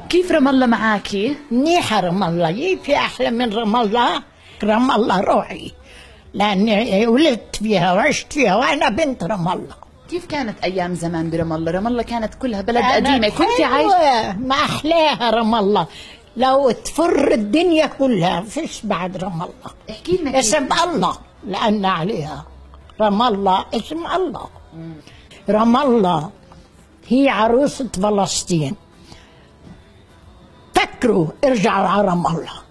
كيف رام الله معاكي؟ منيحة رام الله، في أحلى من رام الله؟ رام الله روحي، لأني ولدت فيها وعشت فيها وأنا بنت رام الله. كيف كانت أيام زمان برام الله؟ رام الله كانت كلها بلد قديمة، كنت عايشة ما أحلاها رام الله، لو تفر الدنيا كلها فيش بعد رام الله. احكي لنا اسم الله لأن عليها رام الله، اسم الله. رام الله هي عروسة فلسطين. فكروا ارجعوا على رام الله.